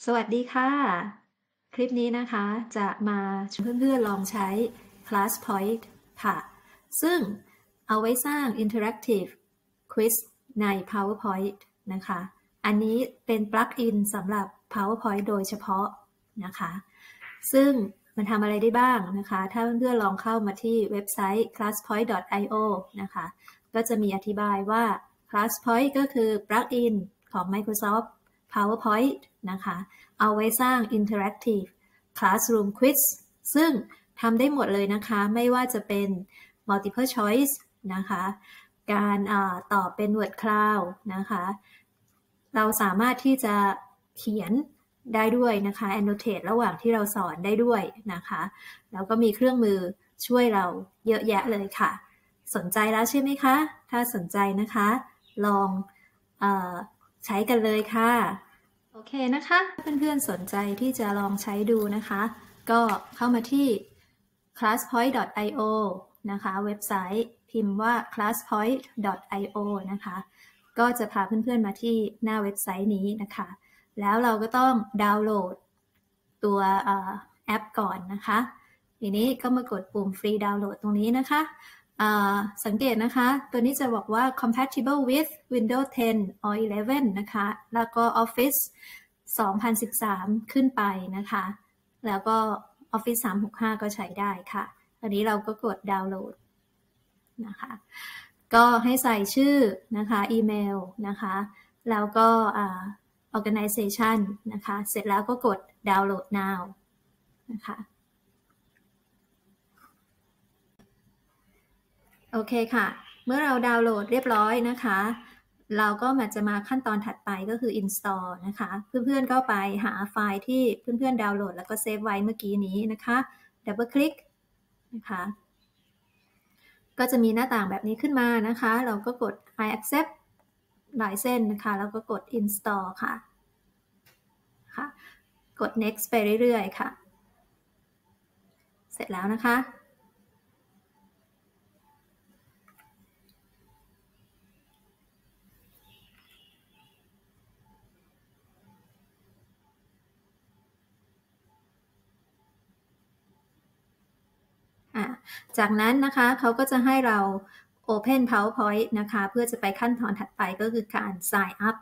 สวัสดีค่ะคลิปนี้นะคะจะมาชวนเพื่อนๆลองใช้ ClassPoint ค่ะซึ่งเอาไว้สร้าง Interactive Quiz ใน PowerPoint นะคะอันนี้เป็นปลั๊กอินสำหรับ PowerPoint โดยเฉพาะนะคะซึ่งมันทำอะไรได้บ้างนะคะถ้าเพื่อนๆลองเข้ามาที่เว็บไซต์ classpoint.io นะคะก็จะมีอธิบายว่า ClassPoint ก็คือปลั๊กอินของ Microsoft PowerPoint นะคะเอาไว้สร้าง Interactive Classroom Quiz ซึ่งทำได้หมดเลยนะคะไม่ว่าจะเป็น Multiple Choice นะคะการตอบเป็น Word Cloud นะคะเราสามารถที่จะเขียนได้ด้วยนะคะ annotate ระหว่างที่เราสอนได้ด้วยนะคะแล้วก็มีเครื่องมือช่วยเราเยอะแยะเลยค่ะสนใจแล้วใช่ไหมคะถ้าสนใจนะคะลองใช้กันเลยค่ะโอเคนะคะเพื่อนๆสนใจที่จะลองใช้ดูนะคะก็เข้ามาที่ classpoint.io นะคะเว็บไซต์พิมพ์ว่า classpoint.io นะคะก็จะพาเพื่อนๆมาที่หน้าเว็บไซต์นี้นะคะแล้วเราก็ต้องดาวน์โหลดตัวแอปก่อนนะคะทีนี้ก็มากดปุ่มฟรีดาวน์โหลดตรงนี้นะคะสังเกตนะคะตัวนี้จะบอกว่า compatible with Windows 10 or 11 นะคะแล้วก็ Office 2013 ขึ้นไปนะคะแล้วก็ Office 365 ก็ใช้ได้ค่ะอันนี้เราก็กดดาวน์โหลดนะคะก็ให้ใส่ชื่อนะคะอีเมลนะคะแล้วก็organization นะคะเสร็จแล้วก็กดดาวน์โหลด now นะคะโอเคค่ะเมื่อเราดาวน์โหลดเรียบร้อยนะคะเราก็จะมาขั้นตอนถัดไปก็คือ install นะคะเพื่อนๆก็ไปหาไฟล์ที่เพื่อนๆดาวน์โหลดแล้วก็เซฟไว้เมื่อกี้นี้นะคะดับเบิลคลิกนะคะก็จะมีหน้าต่างแบบนี้ขึ้นมานะคะเราก็กด I accept หลายเส้นนะคะแล้วก็กด install ค่ะกด next ไปเรื่อยๆค่ะเสร็จแล้วนะคะจากนั้นนะคะเขาก็จะให้เรา Open PowerPoint นะคะเพื่อจะไปขั้นตอนถัดไปก็คือการ Sign up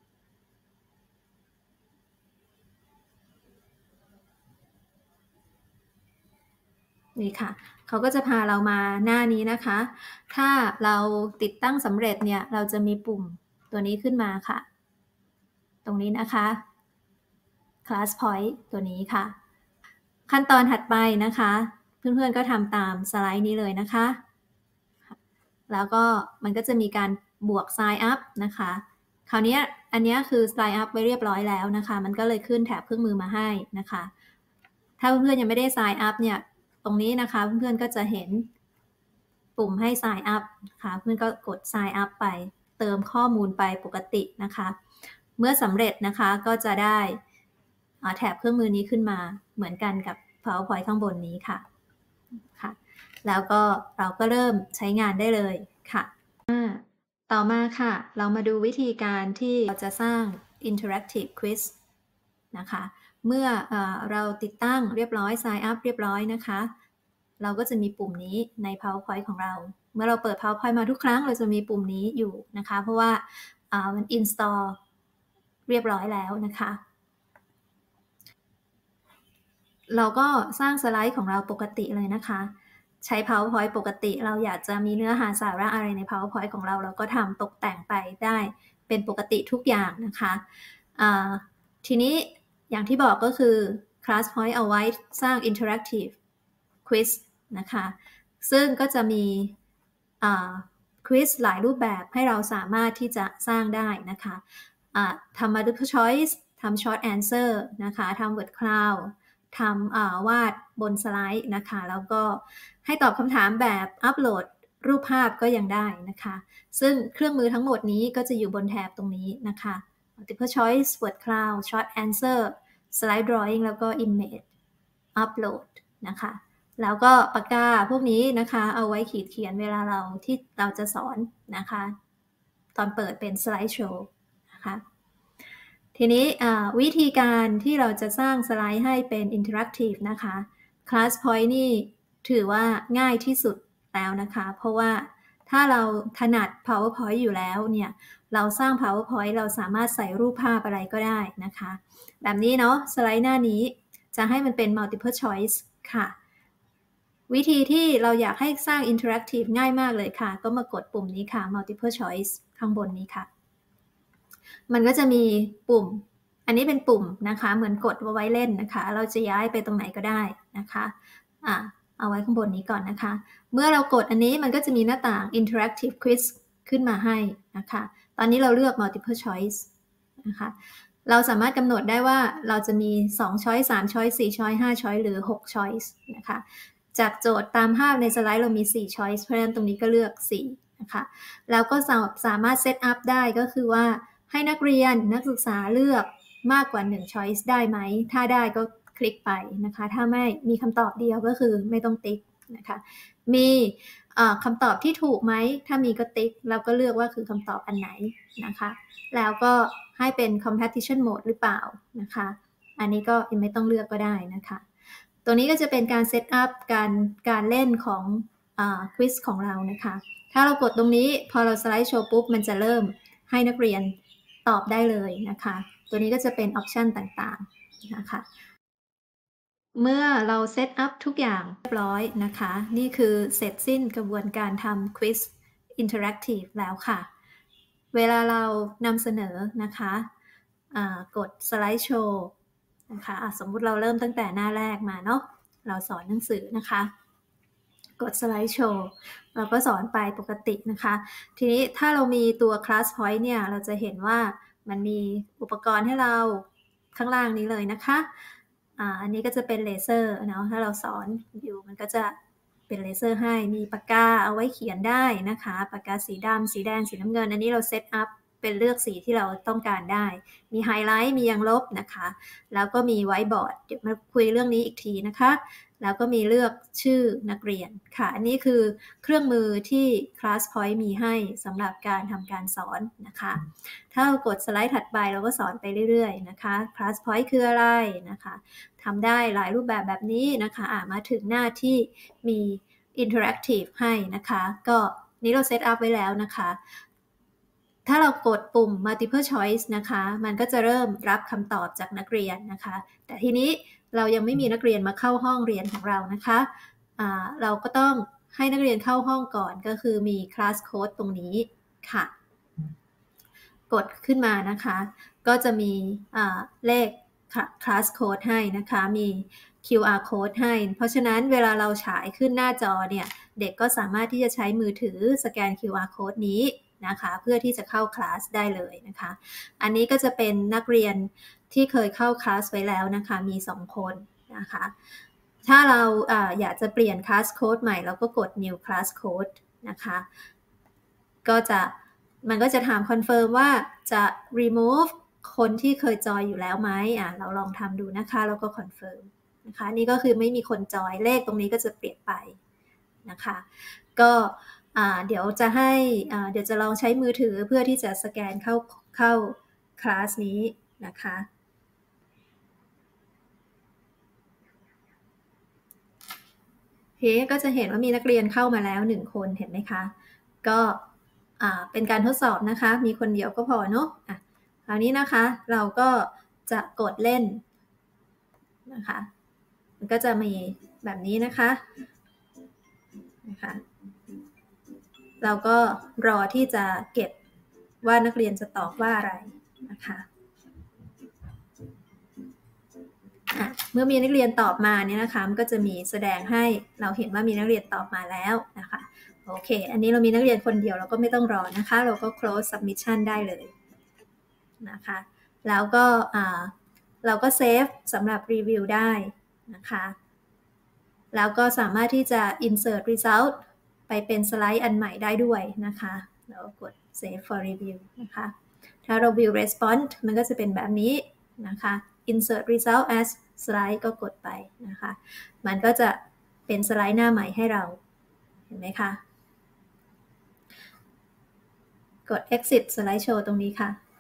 นี่ค่ะเขาก็จะพาเรามาหน้านี้นะคะถ้าเราติดตั้งสำเร็จเนี่ยเราจะมีปุ่มตัวนี้ขึ้นมาค่ะตรงนี้นะคะ ClassPoint ตัวนี้ค่ะขั้นตอนถัดไปนะคะเพื่อนๆก็ทำตามสไลด์นี้เลยนะคะแล้วก็มันก็จะมีการบวก sign up นะคะคราวนี้อันนี้คือ sign up ไว้เรียบร้อยแล้วนะคะมันก็เลยขึ้นแถบเครื่องมือมาให้นะคะถ้าเพื่อนๆยังไม่ได้ sign up เนี่ยตรงนี้นะคะเพื่อนๆก็จะเห็นปุ่มให้ sign up ค่ะเพื่อนก็กด sign up ไปเติมข้อมูลไปปกตินะคะเมื่อสำเร็จนะคะก็จะได้แถบเครื่องมือนี้ขึ้นมาเหมือนกันกับ PowerPoint ข้างบนนี้ค่ะแล้วก็เราก็เริ่มใช้งานได้เลยค่ะต่อมาค่ะเรามาดูวิธีการที่เราจะสร้าง Interactive Quiz นะคะเมื่อเราติดตั้งเรียบร้อย Sign up เรียบร้อยนะคะเราก็จะมีปุ่มนี้ใน PowerPoint ของเราเมื่อเราเปิด PowerPoint มาทุกครั้งเราจะมีปุ่มนี้อยู่นะคะเพราะว่ามัน install เรียบร้อยแล้วนะคะเราก็สร้างสไลด์ของเราปกติเลยนะคะใช้ PowerPoint ปกติเราอยากจะมีเนื้อหาสาระอะไรใน PowerPoint ของเราเราก็ทำตกแต่งไปได้เป็นปกติทุกอย่างนะคะทีนี้อย่างที่บอกก็คือ ClassPoint เอาไว้สร้าง Interactive Quiz นะคะซึ่งก็จะมีควิสหลายรูปแบบให้เราสามารถที่จะสร้างได้นะคะทำ multiple choice ทำ short answer นะคะทำ word cloud ทำวาดบนสไลด์นะคะแล้วก็ให้ตอบคำถามแบบอัปโหลดรูปภาพก็ยังได้นะคะซึ่งเครื่องมือทั้งหมดนี้ก็จะอยู่บนแถบตรงนี้นะคะ multiple choice word cloud short answer slide drawing แล้วก็ image upload นะคะแล้วก็ปากกาพวกนี้นะคะเอาไว้ขีดเขียนเวลาเราจะสอนนะคะตอนเปิดเป็นสไลด์โชว์นะคะทีนี้วิธีการที่เราจะสร้างสไลด์ให้เป็น Interactive นะคะ Class Point นี่ถือว่าง่ายที่สุดแล้วนะคะเพราะว่าถ้าเราถนัด PowerPoint อยู่แล้วเนี่ยเราสร้าง PowerPoint เราสามารถใส่รูปภาพอะไรก็ได้นะคะแบบนี้เนาะสไลด์หน้านี้จะให้มันเป็น Multiple Choice ค่ะวิธีที่เราอยากให้สร้าง Interactive ง่ายมากเลยค่ะก็มากดปุ่มนี้ค่ะ Multiple Choice ข้างบนนี้ค่ะมันก็จะมีปุ่มอันนี้เป็นปุ่มนะคะเหมือนกดเอาไว้เล่นนะคะเราจะย้ายไปตรงไหนก็ได้นะคะเอาไว้ข้างบนนี้ก่อนนะคะเมื่อเรากดอันนี้มันก็จะมีหน้าต่าง Interactive Quiz ขึ้นมาให้นะคะตอนนี้เราเลือก Multiple Choice นะคะเราสามารถกำหนดได้ว่าเราจะมี2 choice 3 choice 4 choice 5 choice หรือ6 choice นะคะจากโจทย์ตามภาพในสไลด์เรามี4 choice เพราะฉะนั้นตรงนี้ก็เลือก4นะคะแล้วก็สามารถเซตอัพได้ก็คือว่าให้นักเรียนนักศึกษาเลือกมากกว่า1 choice ได้ไหมถ้าได้ก็คลิกไปนะคะถ้าไม่มีคำตอบเดียวก็คือไม่ต้องติ๊กนะคะมีคำตอบที่ถูกไหมถ้ามีก็ติ๊กเราก็เลือกว่าคือคำตอบอันไหนนะคะแล้วก็ให้เป็น competition mode หรือเปล่านะคะอันนี้ก็ไม่ต้องเลือกก็ได้นะคะตัวนี้ก็จะเป็นการเซตอัพการเล่นของควิสของเรานะคะถ้าเรากดตรงนี้พอเราสไลด์โชว์ปุ๊บมันจะเริ่มให้นักเรียนตอบได้เลยนะคะตัวนี้ก็จะเป็นออปชันต่างๆนะคะเมื่อเราเซตอัพทุกอย่างเรียบร้อยนะคะนี่คือเสร็จสิ้นกระบวนการทำควิสอินเทอร์แอคทีฟแล้วค่ะเวลาเรานำเสนอนะคะกดสไลด์โชว์นะคะสมมุติเราเริ่มตั้งแต่หน้าแรกมาเนาะเราสอนหนังสือนะคะกดสไลด์โชว์เราก็สอนไปปกตินะคะทีนี้ถ้าเรามีตัว Class Point เนี่ยเราจะเห็นว่ามันมีอุปกรณ์ให้เราข้างล่างนี้เลยนะคะอันนี้ก็จะเป็นเลเซอร์เนาะถ้าเราสอนอยู่มันก็จะเป็นเลเซอร์ให้มีปากกาเอาไว้เขียนได้นะคะปากกาสีดำสีแดงสีน้ำเงินอันนี้เราเซตอัพเป็นเลือกสีที่เราต้องการได้มีไฮไลท์มียังลบนะคะแล้วก็มีไวท์บอร์ดเดี๋ยวมาคุยเรื่องนี้อีกทีนะคะแล้วก็มีเลือกชื่อนักเรียนค่ะอันนี้คือเครื่องมือที่ Class Point มีให้สำหรับการทำการสอนนะคะถ้าเรากดสไลด์ถัดไปเราก็สอนไปเรื่อยๆนะคะ Class Point คืออะไรนะคะทำได้หลายรูปแบบแบบนี้นะคะมาถึงหน้าที่มี Interactive ให้นะคะก็นี้เราเซตอัพไว้แล้วนะคะถ้าเรากดปุ่ม multiple choice นะคะมันก็จะเริ่มรับคำตอบจากนักเรียนนะคะแต่ทีนี้เรายังไม่มีนักเรียนมาเข้าห้องเรียนของเรานะคะเราก็ต้องให้นักเรียนเข้าห้องก่อนก็คือมี class code ตรงนี้ค่ะกดขึ้นมานะคะก็จะมีเลข class code ให้นะคะมี QR code ให้เพราะฉะนั้นเวลาเราฉายขึ้นหน้าจอเนี่ยเด็กก็สามารถที่จะใช้มือถือสแกน QR code นี้นะคะเพื่อที่จะเข้าคลาสได้เลยนะคะอันนี้ก็จะเป็นนักเรียนที่เคยเข้าคลาสไว้แล้วนะคะมี2คนนะคะถ้าเราอยากจะเปลี่ยนคลาสโค้ดใหม่เราก็กด new class code นะคะมันก็จะถามคอนเฟิร์มว่าจะ remove คนที่เคยจอยอยู่แล้วไหมเราลองทำดูนะคะแล้วก็คอนเฟิร์มนะคะนี่ก็คือไม่มีคนจอยเลขตรงนี้ก็จะเปลี่ยนไปนะคะก็เดี๋ยวจะลองใช้มือถือเพื่อที่จะสแกนเข้าคลาสนี้นะคะก็จะเห็นว่ามีนักเรียนเข้ามาแล้ว1คนเห็นไหมคะก็เป็นการทดสอบนะคะมีคนเดียวก็พอเนาะคราวนี้นะคะเราก็จะกดเล่นนะคะมันก็จะมีแบบนี้นะคะเราก็รอที่จะเก็บว่านักเรียนจะตอบว่าอะไรนะคะเมื่อมีนักเรียนตอบมาเนี่ยนะคะมันก็จะมีแสดงให้เราเห็นว่ามีนักเรียนตอบมาแล้วนะคะโอเคอันนี้เรามีนักเรียนคนเดียวเราก็ไม่ต้องรอนะคะเราก็ close submission ได้เลยนะคะแล้วก็เราก็เซฟสำหรับรีวิวได้นะคะแล้วก็สามารถที่จะ insert result ไปเป็นสไลด์อันใหม่ได้ด้วยนะคะเรากด save for review นะคะถ้าเรา view response มันก็จะเป็นแบบนี้นะคะ insert result as slide ก็กดไปนะคะมันก็จะเป็นสไลด์หน้าใหม่ให้เราเห็นไหมคะกด exit slide show ตรงนี้ค่ะ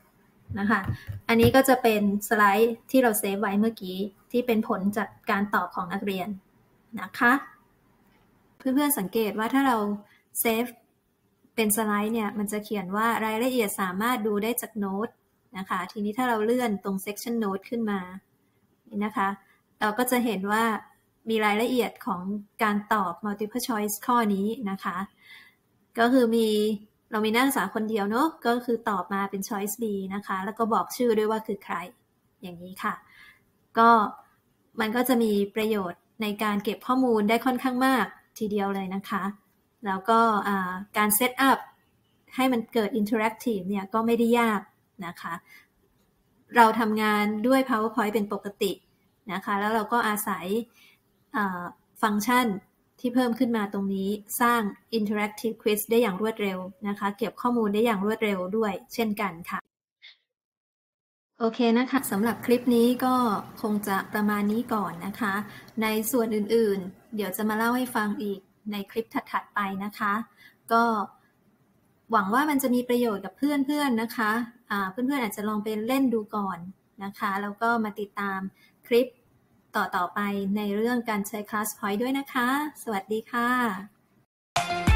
นะคะ อันนี้ก็จะเป็นสไลด์ที่เราเซฟไว้เมื่อกี้ที่เป็นผลจากการตอบของนักเรียนนะคะเพื่อนๆสังเกตว่าถ้าเราเซฟเป็นสไลด์เนี่ยมันจะเขียนว่ารายละเอียดสามารถดูได้จากโน้ตนะคะทีนี้ถ้าเราเลื่อนตรง section note ขึ้นมานี่นะคะเราก็จะเห็นว่ามีรายละเอียดของการตอบ multiple choice ข้อนี้นะคะก็คือเรามีนักศึกษาคนเดียวเนาะก็คือตอบมาเป็น choice B นะคะแล้วก็บอกชื่อด้วยว่าคือใครอย่างนี้ค่ะก็มันก็จะมีประโยชน์ในการเก็บข้อมูลได้ค่อนข้างมากทีเดียวเลยนะคะแล้วก็การเซตอัพให้มันเกิด interactive เนี่ยก็ไม่ได้ยากนะคะเราทำงานด้วย PowerPoint เป็นปกตินะคะแล้วเราก็อาศัยฟังก์ชันที่เพิ่มขึ้นมาตรงนี้สร้าง interactive quiz ได้อย่างรวดเร็วนะคะเก็บข้อมูลได้อย่างรวดเร็วด้วยเช่นกันค่ะโอเคนะคะสำหรับคลิปนี้ก็คงจะประมาณนี้ก่อนนะคะในส่วนอื่นๆเดี๋ยวจะมาเล่าให้ฟังอีกในคลิปถัดๆไปนะคะก็หวังว่ามันจะมีประโยชน์กับเพื่อนๆนะคะเพื่อนๆอาจจะลองไปเล่นดูก่อนนะคะแล้วก็มาติดตามคลิปต่อๆไปในเรื่องการใช้ Class Point ด้วยนะคะสวัสดีค่ะ